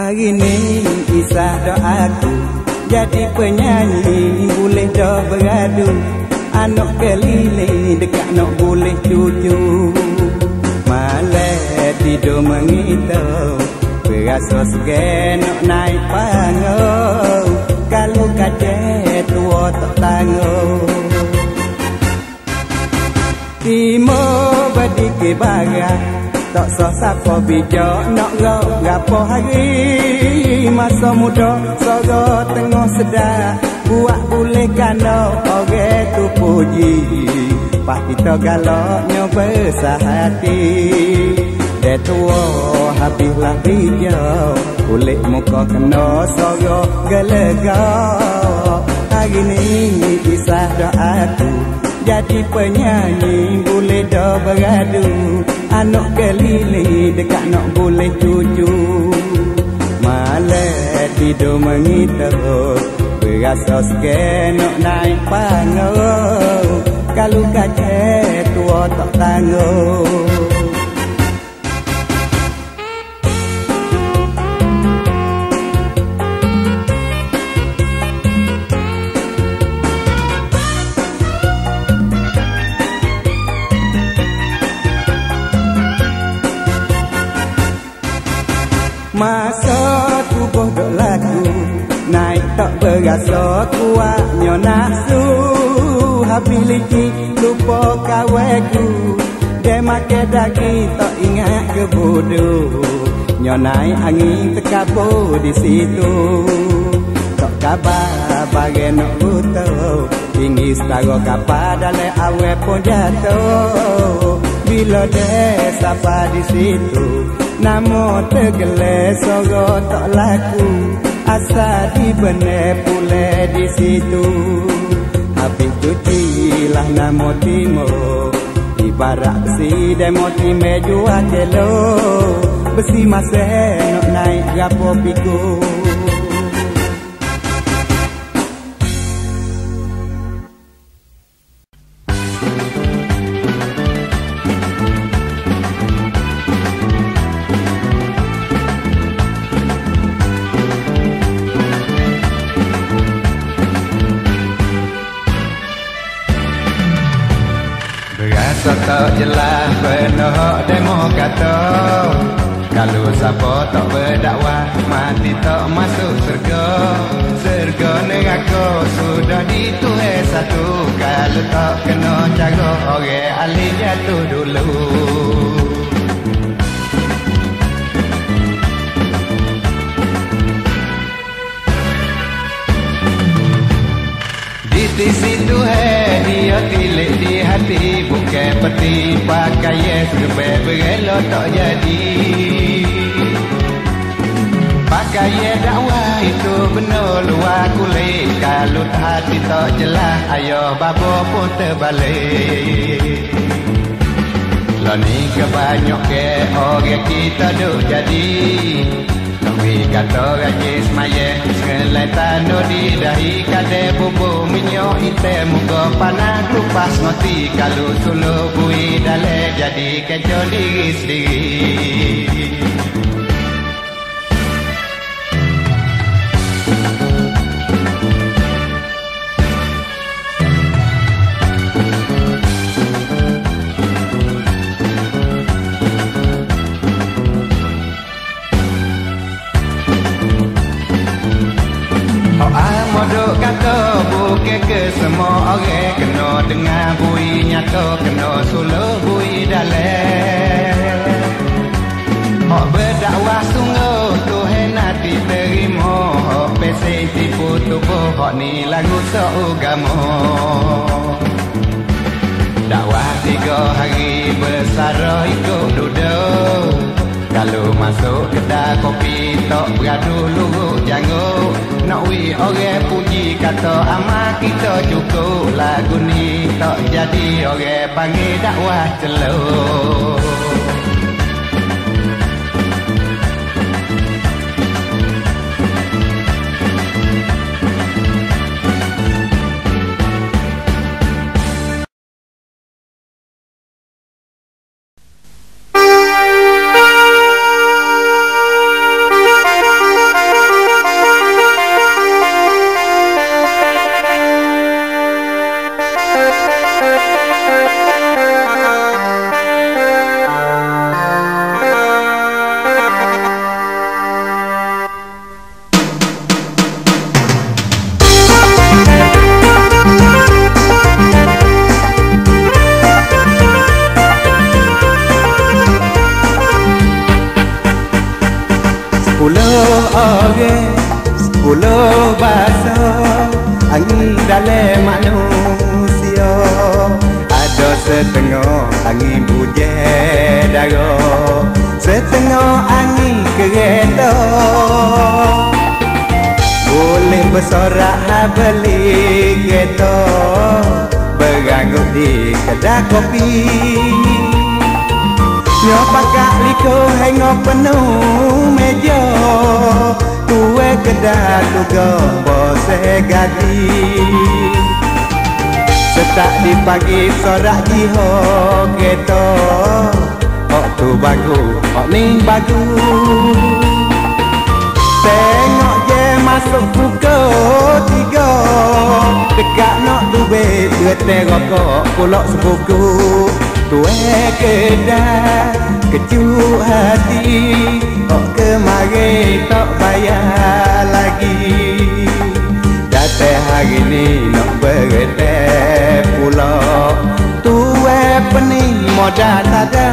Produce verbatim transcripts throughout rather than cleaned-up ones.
Hari ni kisah doaku jadi penyanyi boleh dah beradu. Anak keliling dekat nak boleh cucu. Malam tidur mengitau berasa segan nak naik pangau. Kalau kacet tua tak tangguh. Timo badi ke barat tak sah siapa bijak nak gak gapo hari. Masa muda soro tengah sedar buat boleh kano orang tu puji. Pak kita galaknya besar hati. Dia tua habislah bijak kulit muka kena soro gelegak. Hari ni kisah doaku jadi penyanyi boleh dah beradu. Anak keliling dekat nak boleh cucu. Malam tidur mengitau berasa segan nak naik pangau. Kalau kacet tua tak tangguh. Masa tubuh dok lagu naik tak berasa kuatnya nafsu. Habis lagi lupa kawanku. Dia makan daging tak ingat ke bodoh. Nyo naik angin terkabur di situ. Tak kabar bagai nak butuh. Tinggi setara kapal dalam awal pun jatuh. Bila dia sapa di situ namo tergeles soro tak laku. Asal di benar pula di situ. Habis cucilah namo Timo. Ibarat besi demo Timo jua kelo. Besi masa nak naik gapo piku. Tak jelas penuh demo kata. Kalau siapa tak berdakwah mati tak masuk surga. Surga neraka sudah ditulis satu. Kalau tak kena cara orang alim jatuh dulu. Di situ hai dia tilik di hati. Bukan peti pakai yes sebab berelok tak jadi. Pakai yes dakwah itu benar luar kulit. Kalau hati tak jelas ayah babo pun terbalik. Lah ni kebanyak ke orang kita duk jadi. Tapi kata rajin semaya sekelai tanduk di dahi. Kade bubuk minyak hitam muka panas lupas mati. Kalau suluh bui dalek jadi kecoh diri sendiri. Modok kata bukan ke semua orang. Kena dengar bui nyata. Kena suluh bui dalek. Hak berdakwah sungguh Tuhan nanti terima. Hak pesek tipu tubuh. Hak ni lagu seagama. Dakwah tiga hari bersara ikut duduk. Kalau masuk kedai kopi tak beradu luruk janggut. Nak wi orang puji kata amal kita cukup. Lagu ni tak jadi orang panggil dakwah celuk. Sepuluh orang, sepuluh bahasa, angin dalam manusia. Ada setengah angin bujang darah, setengah angin kereta. Boleh bersorak beli kereta, beranggut di kedai kopi. Nyo pakak liko hengok penuh meja, tuwe kedai tuga bose gadi. Setak di pagi sorak jiho kereta, ok tu bagus, ok ni bagus. Tengok je masuk pukul tiga, dekat nak duit dua terokok pulak sebuku. Tuwe kedai kecup hati, ok kemari tak bayar lagi. Datang hari ni nak berdetek pulak, tuwe pening modal tak ada.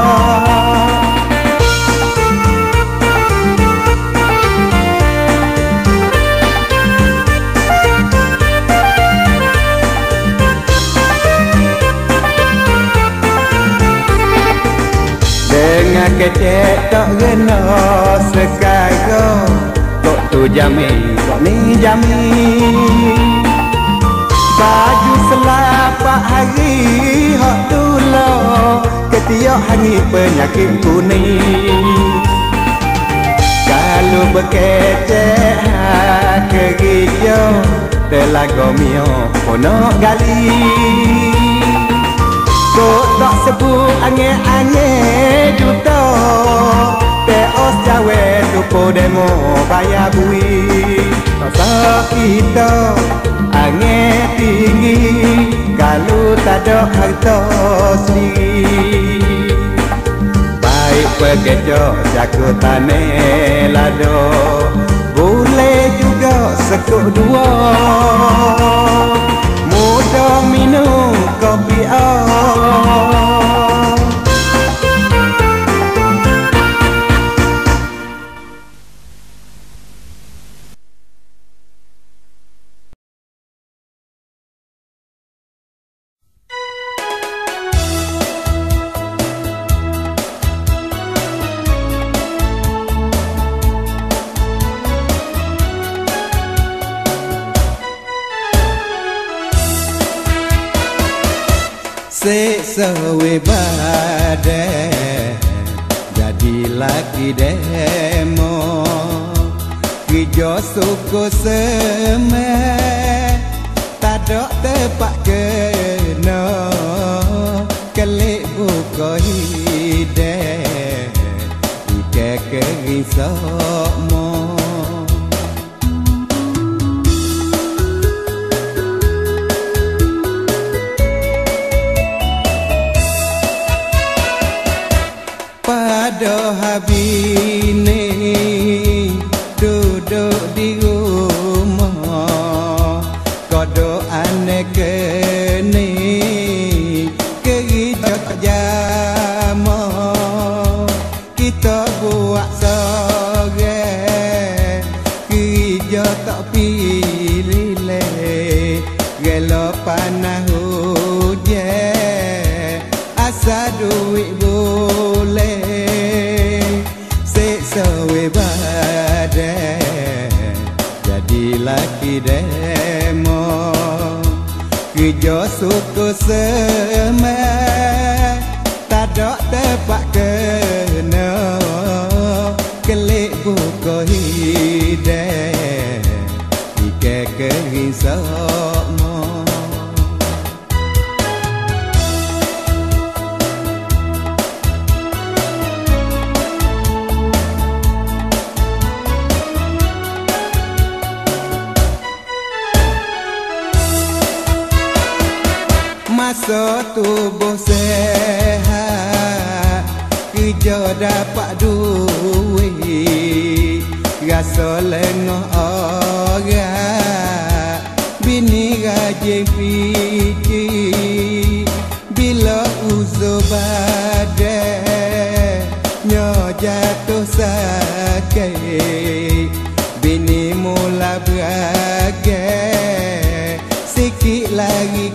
Dengan kecek tak kena sekarang, kok tu jamin, kok ni jamin. Baju selapak hari hak dulu, ketiak hangit penyakit kuning. Kalau berkecek hak kerja, telaga mio ponok gali. Kok tak sebut angin-angin juta, teos cawe tupo demo bayar bui. Tak sah kita angin tinggi, kalau tak ada harta sendiri. Baik pekerja jaga tanah lado, boleh juga sekut dua. Mudah minum kopi oh. Sesawe badai jadi laki demo, hijau suku semai tak ada tepat kena, kelik buka hidai ike kering sokmo. Pada habis ni duduk di rumah, kodo aneh keni kerja jama. Kita buat sore kerja tak pilih leh, gelo panah hujan asa duit boleh. Sesawe badai jadi laki demo, kerja suku semai tak ada tepat kena, kelik buka hidai ike kering sokmo. Masa tubuh sehat, kerja dapat duit, rasa lengah orang, bini rajin fikir. Bila uzur badai, nyo jatuh sakit, bini mula beragai, sikit lagi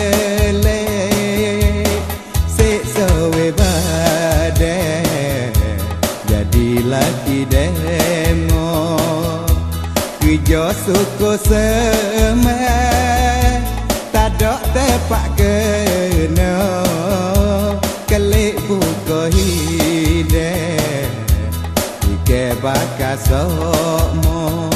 kelek, siksa we badai, jadi laki demo, kerja suku semai, tak dok tepak kena, kelek buka hidai, ike bakal sokmo.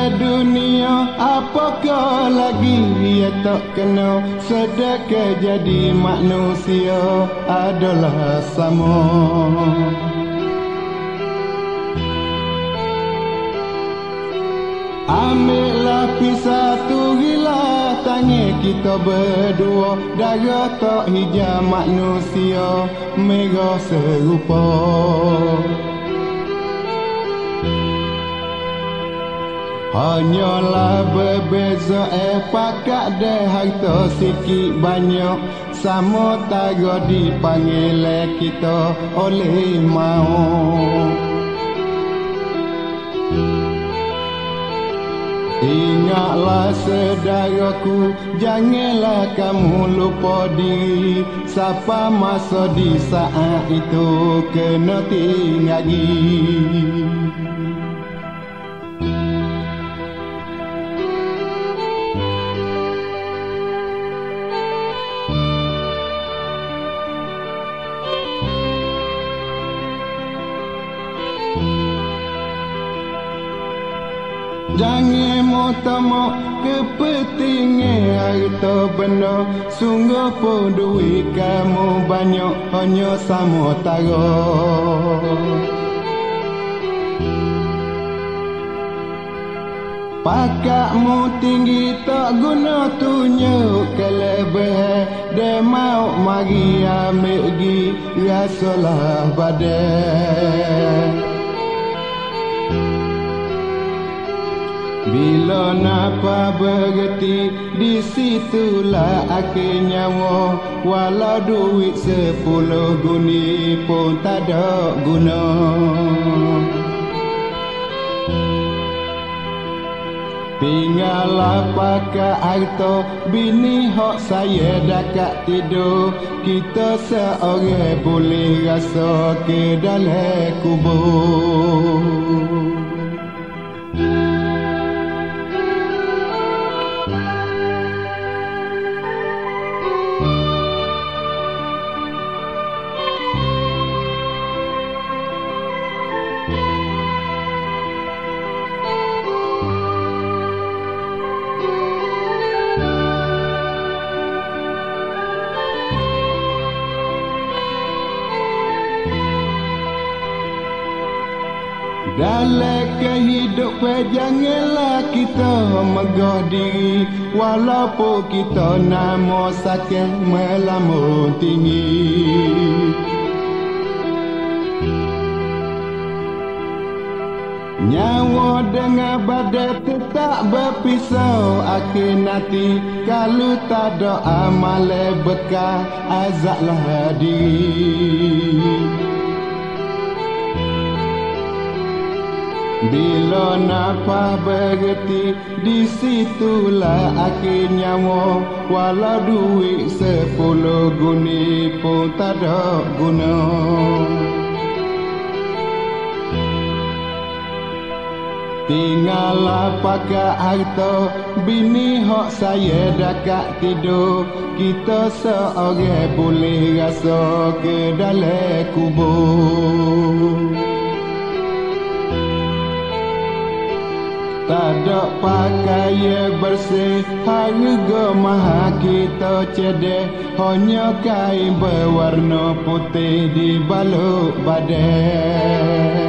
sedunia apakah lagi ia tak kena, sedekah jadi manusia adalah sama. Ambillah pisah turilah tangan kita berdua, darah tak hijau manusia merah serupa. Hanyalah berbeza eh pakat deh harta sikit banyak, sama taga dipanggil kita oleh mau. Ingatlah saudaraku, janganlah kamu lupa diri, siapa masa di saat itu kena tinggali. Jangan mau kepentingan harta benda, sungguh pun duit kamu banyak hanya sama tara. Pakatmu tinggi tak guna tunjuk kelebihan, dia mau mari ambil gi rasalah badan. Bila napa berhenti, di situlah akhir nyawa. Walau duit sepuluh guni pun tak ada guna. Tinggallah pakai harta, bini hak saya dekat tidur. Kita seorang boleh rasa ke dalam kubur. Dalam kehidupan janganlah kita megah diri, walaupun kita nama sakit melamun tinggi. Nyawa dengan badan tetap berpisau akhir nanti, kalau tak ada amal bekal azablah diri. Bila nafas berhenti, di situlah akhir nyawa. Walau duit sepuluh guni pun tak ada guna. Tinggallah pakai harta, bini hak saya dekat tidur. Kita seorang boleh rasa ke dalam kubur. Tak ada pakaian bersih, harga mahal kita cedek. Hanya kain berwarna putih di baluk badan.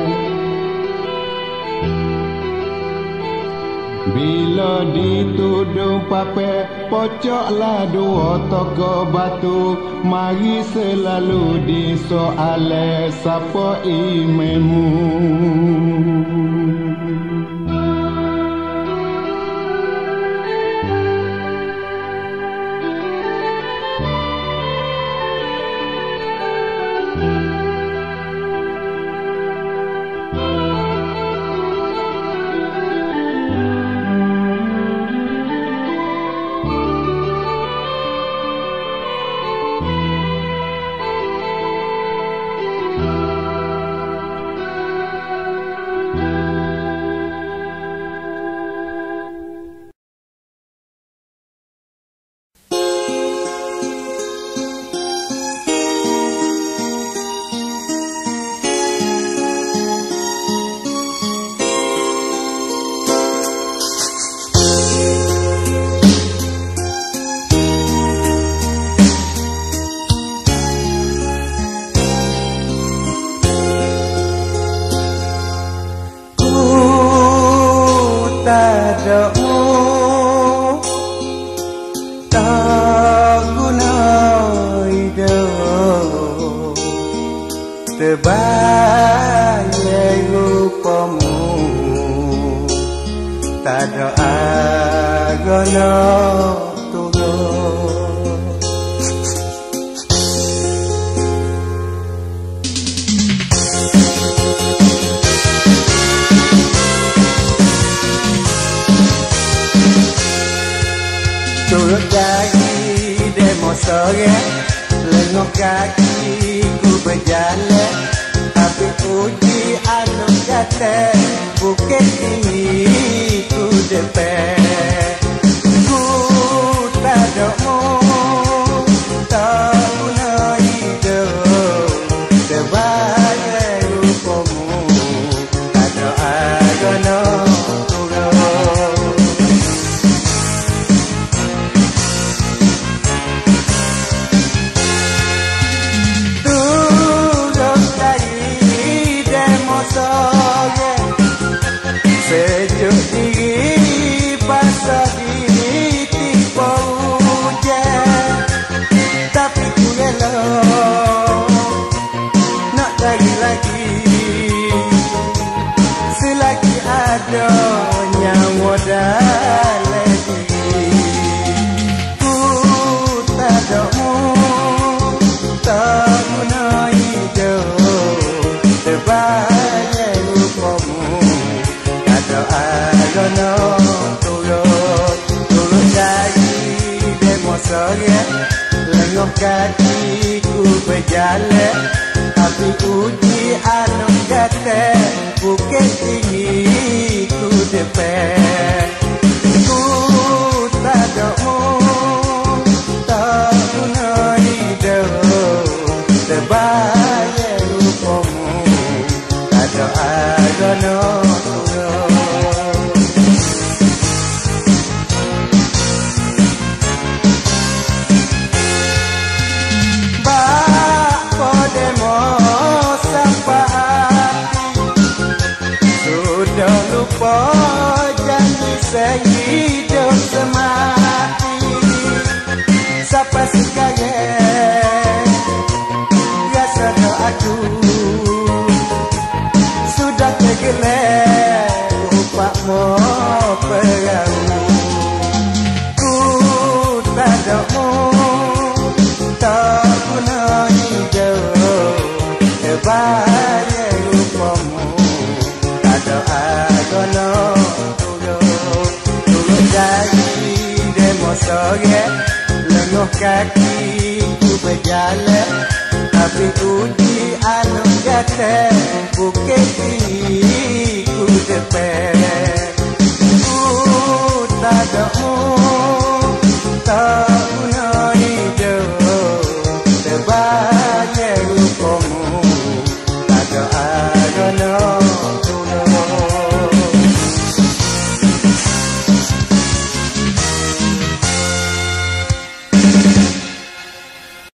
Bila ditudung pape, pocoklah dua toko batu. Mari selalu disoal siapa imammu. Thank you. do'mu tak guna hidup terbayang rupamu tak doa guna turun turun dari demo sore lengok kaki ku berjalan tapi uji anu kata bukit tinggi ku depan ku tak do'mu tak guna hidup sebagai rupamu tak doa guna sejuk diri basah diri tiba hujan tapi ku elok nak cari lagi selagi ada nyawa dalam diri ku tak do'mu tak guna hidup terbayang rupamu agono turun turun dari demo sore lengok kaki ku berjalan tapi uji anu kata bukit tinggi ku depan ku tak do'mu tak guna hidup terbayang rupamu tak doa agono turun lupa janji sehidup semati sampai sekarang rasa doaku sudah tergelar upakmu perahu ku tak do'mu tak guna hidup terbayang rupamu doa gono turun turun dari demo sore lengok kaki ku berjalan tapi uji anu kata bukit tinggi